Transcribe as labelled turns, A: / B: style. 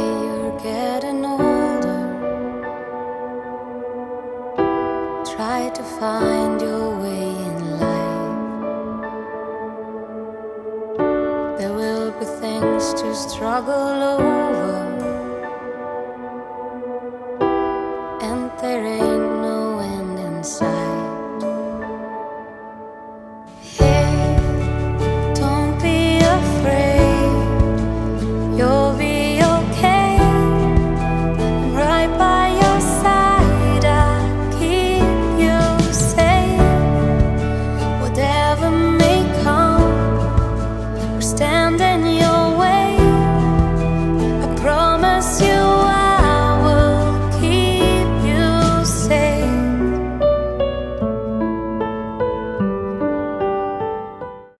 A: you're getting older, try to find your way in life. There will be things to struggle over,